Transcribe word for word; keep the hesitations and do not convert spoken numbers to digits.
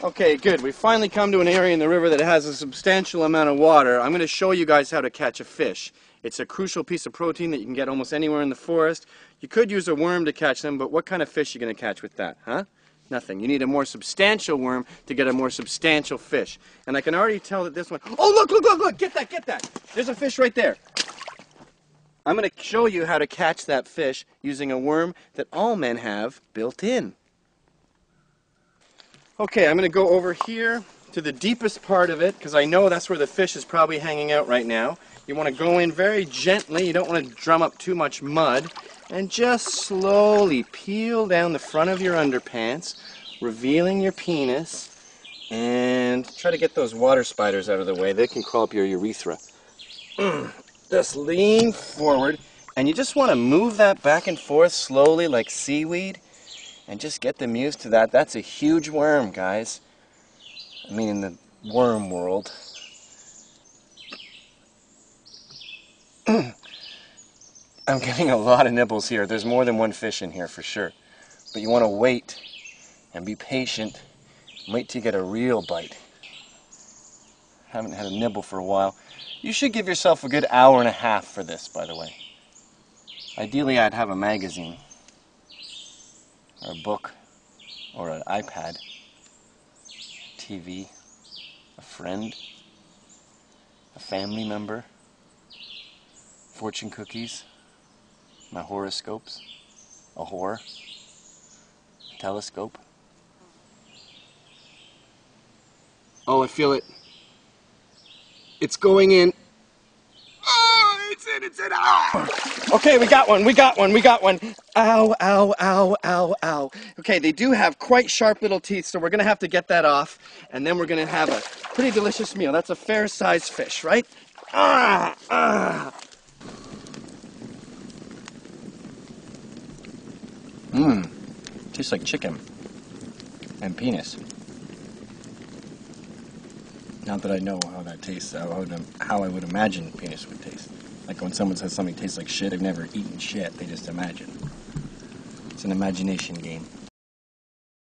Okay, good. We finally come to an area in the river that has a substantial amount of water. I'm going to show you guys how to catch a fish. It's a crucial piece of protein that you can get almost anywhere in the forest. You could use a worm to catch them, but what kind of fish are you going to catch with that, huh? Nothing. You need a more substantial worm to get a more substantial fish. And I can already tell that this one... Oh, look, look, look, look! Get that, get that! There's a fish right there. I'm going to show you how to catch that fish using a worm that all men have built in. Okay, I'm going to go over here to the deepest part of it, because I know that's where the fish is probably hanging out right now. You want to go in very gently, you don't want to drum up too much mud, and just slowly peel down the front of your underpants, revealing your penis, and try to get those water spiders out of the way. They can crawl up your urethra. Just lean forward, and you just want to move that back and forth slowly like seaweed. And just get them used to that. That's a huge worm, guys. I mean, in the worm world. I'm getting a lot of nibbles here. There's more than one fish in here for sure. But you want to wait and be patient. Wait till you get a real bite. Haven't had a nibble for a while. You should give yourself a good hour and a half for this, by the way. Ideally, I'd have a magazine, or a book, or an iPad, T V, a friend, a family member, fortune cookies, my horoscopes, a whore, a telescope. Oh, I feel it. It's going in. Oh, it's in, it's in. Ah! Okay, we got one, we got one, we got one. Ow, ow, ow, ow, ow. Okay, they do have quite sharp little teeth, so we're going to have to get that off, and then we're going to have a pretty delicious meal. That's a fair-sized fish, right? Ah, ah. Mmm, tastes like chicken and penis. Not that I know how that tastes, how I would, how I would imagine penis would taste. Like when someone says something tastes like shit, I've never eaten shit, they just imagine. It's an imagination game.